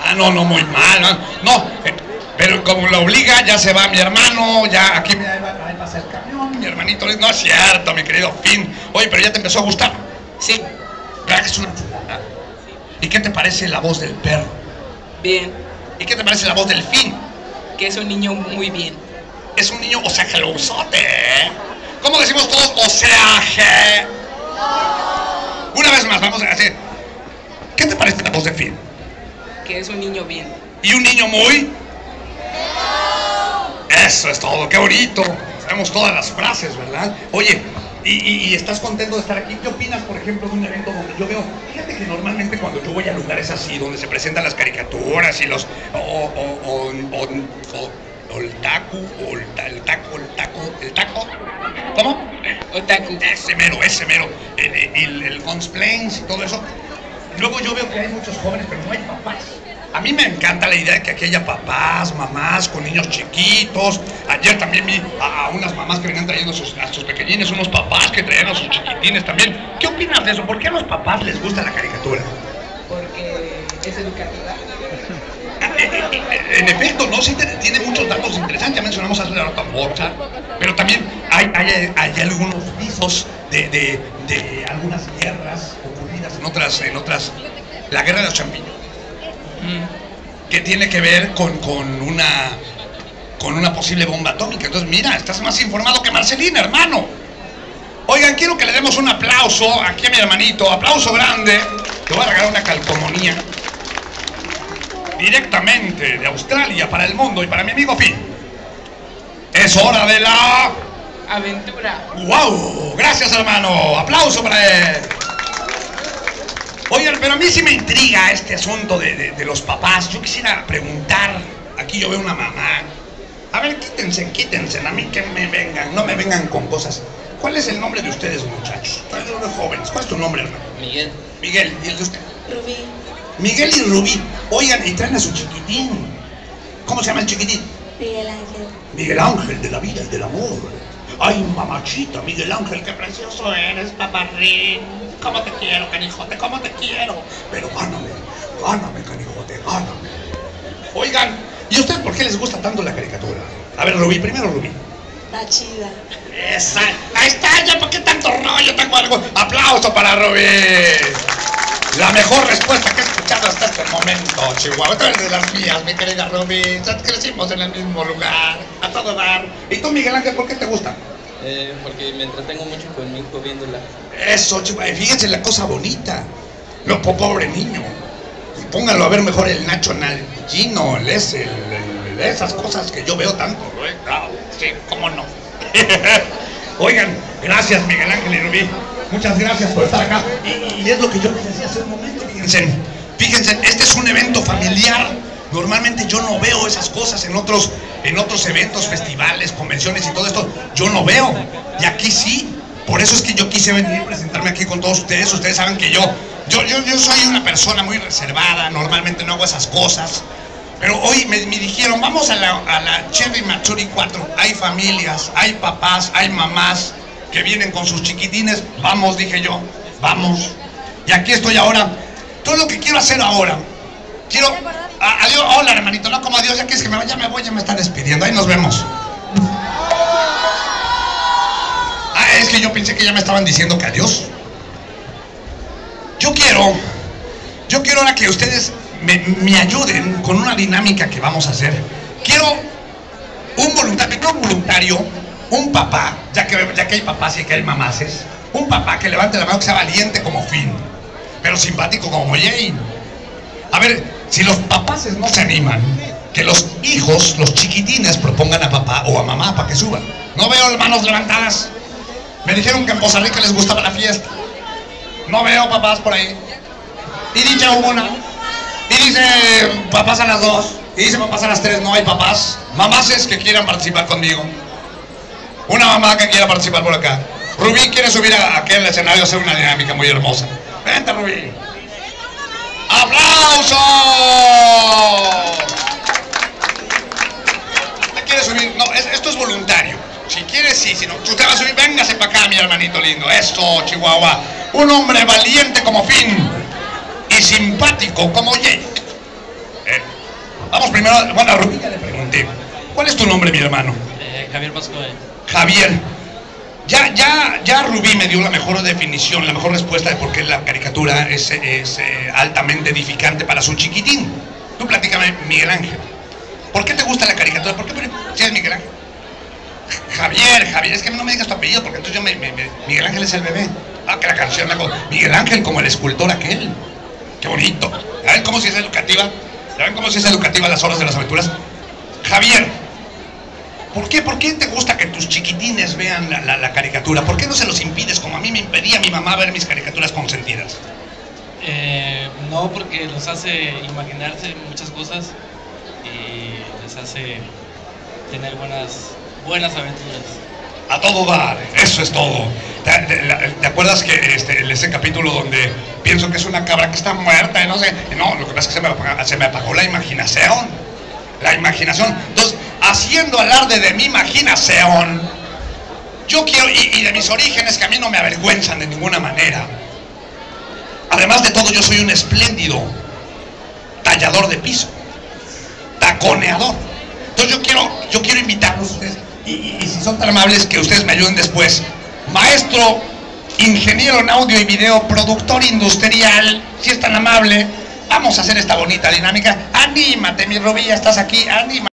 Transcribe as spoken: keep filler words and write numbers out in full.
Ah, no, no, muy mal, no, no eh, pero como lo obliga, ya se va mi hermano, ya aquí me ahí pasa el camión, mi hermanito, no es cierto, mi querido Finn. Oye, pero ya te empezó a gustar. Sí. ¿Verdad que es una chulada? ¿Y qué te parece la voz del perro? Bien. ¿Y qué te parece la voz del Finn? Que es un niño muy bien. Es un niño, o sea, que lo usote, ¿eh? ¿Cómo decimos todos? O sea, que... Una vez más, vamos a hacer... ¿Qué te parece la voz del Finn? Que es un niño bien. ¿Y un niño muy...? Eso es todo, qué bonito. Sabemos todas las frases, ¿verdad? Oye, ¿y, y, y estás contento de estar aquí? ¿Qué opinas, por ejemplo, de un evento donde yo veo... Fíjate que normalmente cuando yo voy a lugares así, donde se presentan las caricaturas y los... O, o, o, o, o, o el taco, o el, el taco, el taco, el taco... ¿Cómo? Otaku. Ese mero, ese mero. El, el, el cosplays y todo eso. Luego yo veo que hay muchos jóvenes, pero no hay papás. A mí me encanta la idea de que aquí haya papás, mamás con niños chiquitos. Ayer también vi a, a unas mamás que venían trayendo a sus, a sus pequeñines, unos papás que traían a sus chiquitines también. ¿Qué opinas de eso? ¿Por qué a los papás les gusta la caricatura? Porque es educativa. En efecto, no, sí tiene muchos datos interesantes. Ya mencionamos hace rato a Mozart, pero también hay, hay, hay algunos visos de, de, de algunas guerras ocurridas en otras, en otras, la guerra de los champiñones. Que tiene que ver con, con una con una posible bomba atómica. Entonces, mira, estás más informado que Marcelina, hermano. Oigan, quiero que le demos un aplauso aquí a mi hermanito. Aplauso grande. Te voy a regalar una calcomanía directamente de Australia para el mundo y para mi amigo Finn. Es hora de la aventura. ¡Wow! Gracias, hermano. Aplauso para él. Oigan, pero a mí sí me intriga este asunto de, de, de los papás. Yo quisiera preguntar, aquí yo veo una mamá. A ver, quítense, quítense, a mí que me vengan, no me vengan con cosas. ¿Cuál es el nombre de ustedes, muchachos? Todos los jóvenes. ¿Cuál es tu nombre, hermano? Miguel. Miguel, ¿y el de usted? Rubí. Miguel y Rubí. Oigan, y traen a su chiquitín. ¿Cómo se llama el chiquitín? Miguel Ángel. Miguel Ángel, de la vida y del amor. Ay, mamachita, Miguel Ángel, qué precioso eres, paparrín. ¿Cómo te quiero, canijote? ¿Cómo te quiero? Pero gáname, gáname, canijote, gáname. Oigan, ¿y a ustedes por qué les gusta tanto la caricatura? A ver, Rubí, primero Rubí. La chida. Esa, ahí está, ya, ¿por qué tanto rollo? Tengo algo. Aplauso para Rubí. La mejor respuesta que he escuchado hasta este momento, Chihuahua. Tú eres de las mías, mi querida Rubí. Ya crecimos en el mismo lugar, a todo dar. ¿Y tú, Miguel Ángel, por qué te gusta? Eh, porque me entretengo mucho con mi hijo viéndola. Eso, Chihuahua. Fíjense la cosa bonita. Lo pobre niño. Pónganlo a ver mejor el Nacho Nalgino, el ese, el, el, el, esas cosas que yo veo tanto. ¿Eh? Ah, sí, cómo no. Oigan, gracias, Miguel Ángel y Rubí. Muchas gracias por estar acá. Y, y es lo que yo les decía hace un momento. Fíjense, fíjense, este es un evento familiar. Normalmente yo no veo esas cosas en otros, en otros eventos, festivales, convenciones y todo esto. Yo no veo. Y aquí sí. Por eso es que yo quise venir a presentarme aquí con todos ustedes. Ustedes saben que yo, yo, yo, yo soy una persona muy reservada. Normalmente no hago esas cosas. Pero hoy me, me dijeron, vamos a la, a la Cherry Matsuri cuatro. Hay familias, hay papás, hay mamás que vienen con sus chiquitines. Vamos, dije yo, vamos. Y aquí estoy ahora. Todo lo que quiero hacer ahora, quiero... A, adiós, hola hermanito, no como adiós, ya que es que me vaya, me voy, ya me están despidiendo. Ahí nos vemos. Ah, es que yo pensé que ya me estaban diciendo que adiós. Yo quiero, yo quiero ahora que ustedes me, me ayuden con una dinámica que vamos a hacer. Quiero un voluntario, no voluntario, un papá, ya que, ya que hay papás y que hay mamases, un papá que levante la mano, que sea valiente como Finn, pero simpático como Jane. A ver, si los papás no se animan, que los hijos, los chiquitines, propongan a papá o a mamá para que suban. No veo manos levantadas. Me dijeron que en Poza Rica les gustaba la fiesta. No veo papás por ahí. Y dice una. Y dice papás a las dos. Y dice papás a las tres. No hay papás. Mamases que quieran participar conmigo. Una mamá que quiera participar por acá. Rubí quiere subir a aquel escenario a hacer una dinámica muy hermosa. Vente, Rubí. ¡Aplausos! ¿Te quieres subir? No, es, esto es voluntario. Si quieres, sí. Si no, si usted va a subir, véngase para acá, mi hermanito lindo. Eso, Chihuahua. Un hombre valiente como Finn y simpático como Jake. Eh, primero, bueno, a Rubí ya le pregunté. ¿Cuál es tu nombre, mi hermano? Eh, Javier Pascual. Javier. Ya, ya, ya Rubí me dio la mejor definición, la mejor respuesta de por qué la caricatura es, es eh, altamente edificante para su chiquitín. Tú platícame, Miguel Ángel. ¿Por qué te gusta la caricatura? ¿Por qué si es Miguel Ángel? Javier, Javier, es que no me digas tu apellido, porque entonces yo me, me, me... Miguel Ángel es el bebé. Ah, que la canción me hago. Miguel Ángel como el escultor aquel. Qué bonito. ¿Saben cómo si es educativa? ¿Saben cómo si es educativa las horas de las aventuras? Javier, ¿por qué, ¿por qué te gusta que tus chiquitines vean la, la, la caricatura? ¿Por qué no se los impides como a mí me impedía mi mamá ver mis caricaturas consentidas? Eh, no, porque los hace imaginarse muchas cosas y les hace tener buenas, buenas aventuras. A todo dar, eso es todo. ¿Te, te, te acuerdas que este, en ese capítulo donde pienso que es una cabra que está muerta y no sé? No, lo que pasa es que se me, apagó, se me apagó la imaginación. La imaginación. Entonces, haciendo alarde de mi imaginación, yo quiero, y, y de mis orígenes que a mí no me avergüenzan de ninguna manera. Además de todo, yo soy un espléndido tallador de piso, taconeador. Entonces yo quiero, yo quiero invitarlos a ustedes, y, y, y si son tan amables que ustedes me ayuden después. Maestro, ingeniero en audio y video, productor industrial, si es tan amable, vamos a hacer esta bonita dinámica. Anímate, mi Rubí, estás aquí, anímate.